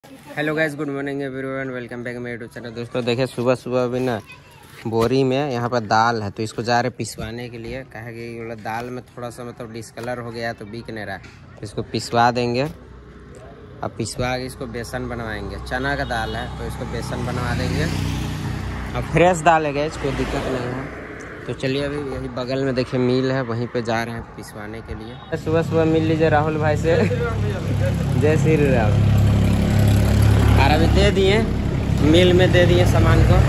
Hello guys, good morning everyone, welcome back मेरे YouTube channel. दोस्तों देखिए, सुबह सुबह अभी ना बोरी में यहाँ पर दाल है, तो इसको जा रहे पिसवाने के लिए। कहा कि ये दाल में थोड़ा सा मतलब डिस्कलर हो गया है, तो बिक नहीं रहा है। इसको पिसवा देंगे। अब पिसवा के इसको बेसन बनवाएंगे। चना का दाल है तो इसको बेसन बनवा देंगे। अब फ्रेश दाल है गाइस, कोई दिक्कत नहीं है। तो चलिए, अभी यही बगल में देखिए मिल है, वहीं पे जा रहे हैं पिसवाने के लिए। सुबह सुबह मिल लीजिए राहुल भाई से। जय श्री राम। और अभी दे दिए, मिल में दे दिए सामान को।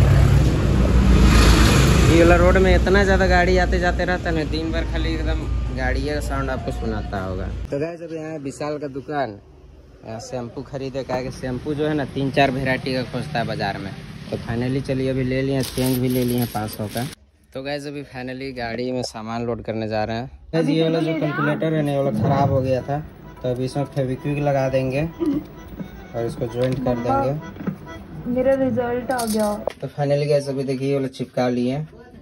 ये वाला रोड में इतना ज़्यादा गाड़ी आते जाते रहता है ना, दिन भर खाली एकदम गाड़ी का साउंड आपको सुनाता होगा। तो गाइस, अभी यहाँ विशाल का दुकान, यहाँ शैम्पू खरीदे। का शैम्पू जो है ना 3-4 वेराइटी का खोजता है बाजार में। तो फाइनली चलिए अभी ले लिए, चेंज भी ले लिए 500 का। तो गाइस, अभी फाइनली गाड़ी में सामान लोड करने जा रहे हैं। ये वाला जो कैलकुलेटर है ना, ये वाला ख़राब हो गया था, तो अभी इसमें फेविक्विक लगा देंगे और इसको ज्वाइंट कर देंगे। मेरा रिजल्ट आ गया। तो फाइनली गाइस, अभी देखिए ये वाला चिपका लिए।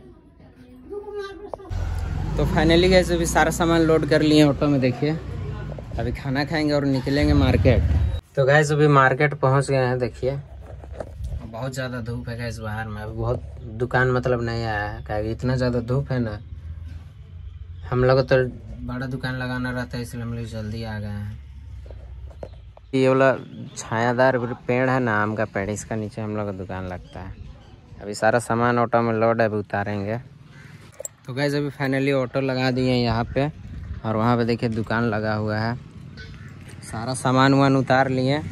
तो फाइनली गाइस, अभी सारा सामान लोड कर लिए ऑटो में। देखिए, अभी खाना खाएंगे और निकलेंगे मार्केट। तो गाइस, अभी मार्केट पहुंच गए हैं। देखिए, बहुत ज़्यादा धूप है गाइस बाहर में। अभी बहुत दुकान मतलब नहीं आया है, क्या इतना ज़्यादा धूप है ना। हम लोग तो बड़ा दुकान लगाना रहता है, इसलिए हम लोग जल्दी आ गए हैं। ये वाला छायादार पेड़ है ना, आम का पेड़, इसका नीचे हम लोग का दुकान लगता है। अभी सारा सामान ऑटो में लोड है, अभी उतारेंगे। तो गाइस, अभी फाइनली ऑटो लगा दिए हैं यहाँ पे, और वहाँ पे देखिए दुकान लगा हुआ है। सारा सामान वामान उतार लिए।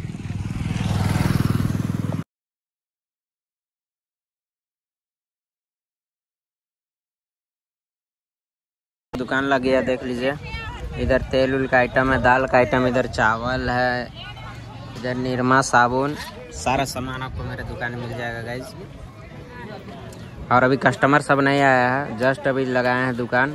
दुकान लग गया, देख लीजिए। इधर तेल उल का आइटम है, दाल का आइटम, इधर चावल है, इधर निरमा साबुन, सारा सामान आपको मेरे दुकान में मिल जाएगा गाइज। और अभी कस्टमर सब नहीं आया है, जस्ट अभी लगाए हैं दुकान।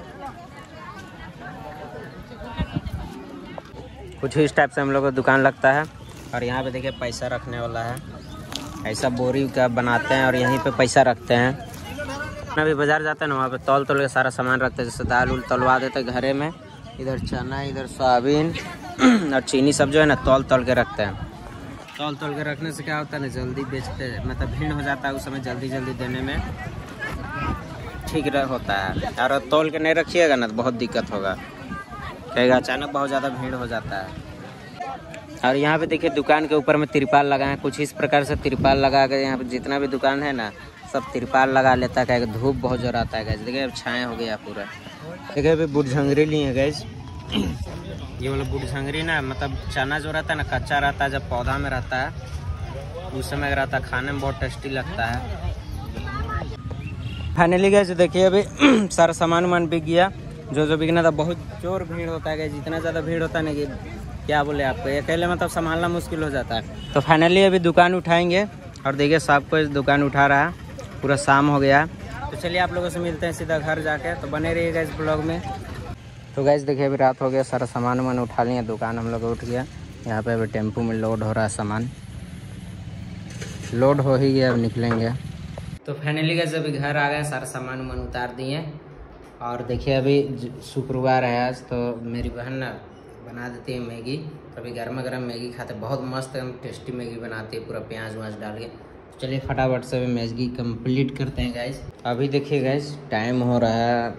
कुछ इस टाइप से हम लोग का दुकान लगता है। और यहाँ पे देखिए पैसा रखने वाला है, ऐसा बोरी का बनाते हैं और यहीं पे पैसा रखते हैं। अभी बाजार जाते हैं ना, वहाँ पे तौल के सारा सामान रखते हैं। जैसे दाल उल तलवा देते हैं घरे में। इधर चना, इधर सोयाबीन और चीनी सब जो है ना तौल के रखते हैं। तौल के रखने से क्या होता है ना, जल्दी बेचते हैं, मतलब भीड़ हो जाता है उस समय, जल्दी देने में ठीक होता है। और तौल के नहीं रखिएगा ना तो बहुत दिक्कत होगा, कहेगा अचानक बहुत ज़्यादा भीड़ हो जाता है। और यहाँ पे देखिए दुकान के ऊपर में तिरपाल लगाए हैं। कुछ इस प्रकार से तिरपाल लगा कर यहाँ पे जितना भी दुकान है ना, सब तिरपाल लगा लेता है। धूप बहुत जोर आता है गैस। देखिए अब छाया हो गया पूरा। देखिए अभी बुढ़झंगरी लिए हैं गैस। ये वाला बुढ़झंगरी ना, मतलब चना जो रहता है ना, कच्चा रहता है, जब पौधा में रहता है उस समय रहता है, खाने में बहुत टेस्टी लगता है। फाइनली गैस देखिए, अभी सारा सामान वामान बिक गया। जो बिकना था, बहुत जोर भीड़ होता है गैस। इतना ज़्यादा भीड़ होता है ना कि क्या बोले आपको, अकेले मतलब संभालना मुश्किल हो जाता है। तो फाइनली अभी दुकान उठाएंगे, और देखिए सब कोई दुकान उठा रहा है। पूरा शाम हो गया। तो चलिए आप लोगों से मिलते हैं सीधा घर जाके। तो बने रहिएगा इस ब्लॉग में। तो गाइस देखिए, अभी रात हो गया, सारा सामान वामान उठा लिया, दुकान हम लोग उठ गया। यहाँ पे अभी टेम्पू में लोड हो रहा है सामान, लोड हो ही गया, अब निकलेंगे। तो फाइनली गाइस अभी घर आ गए, सारा सामान वामान उतार दिए। और देखिए अभी शुक्रवार है आज, तो मेरी बहन ना बना देती है मैगी। तो अभी गर्मा गर्म मैगी खाते, बहुत मस्त टेस्टी मैगी बनाती है, पूरा प्याज व्याज डाल के। चलिए फटाफट से मैगी कंप्लीट करते हैं गाइस। अभी देखिए गाइस, टाइम हो रहा है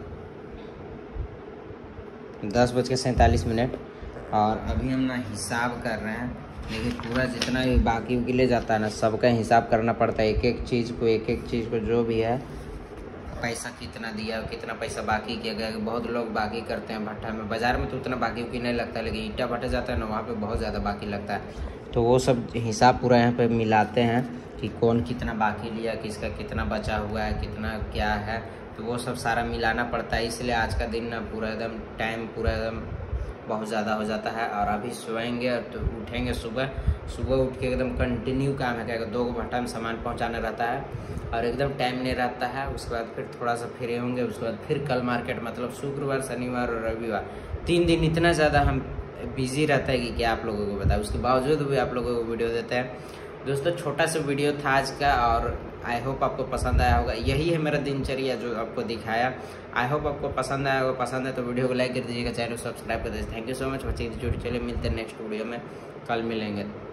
10:47, और अभी हम ना हिसाब कर रहे हैं। देखिए पूरा जितना भी बाकी उकी ले जाता है ना, सबका हिसाब करना पड़ता है। एक एक चीज़ को जो भी है, पैसा कितना दिया, कितना पैसा बाकी किया गया। बहुत लोग बाकी करते हैं भट्टा में। बाज़ार में तो उतना बाकी उकी नहीं लगता, लेकिन ईंटा भट्टा जाता है ना, वहाँ पे बहुत ज़्यादा बाकी लगता है। तो वो सब हिसाब पूरा यहाँ पे मिलाते हैं कि कौन कितना बाकी लिया, किसका कितना बचा हुआ है, कितना क्या है। तो वो सब सारा मिलाना पड़ता है। इसलिए आज का दिन ना पूरा एकदम टाइम पूरा एकदम बहुत ज़्यादा हो जाता है। और अभी सोएंगे तो उठेंगे सुबह उठ के एकदम कंटिन्यू काम है, क्या 2 भट्टा में सामान पहुंचाना रहता है, और एकदम टाइम नहीं रहता है। उसके बाद फिर थोड़ा सा फ्री होंगे, उसके बाद फिर कल मार्केट, मतलब शुक्रवार, शनिवार और रविवार 3 दिन इतना ज़्यादा हम बिजी रहता है कि क्या आप लोगों को बताएं। उसके बावजूद भी आप लोगों को वीडियो देते हैं। दोस्तों छोटा सा वीडियो था आज का, और आई होप आपको पसंद आया होगा। यही है मेरा दिनचर्या जो आपको दिखाया। आई होप आपको पसंद आया होगा। पसंद है तो वीडियो को लाइक कर दीजिएगा, चैनल को सब्सक्राइब कर दीजिए। Thank you so much. चलिए मिलते हैं नेक्स्ट वीडियो में, कल मिलेंगे।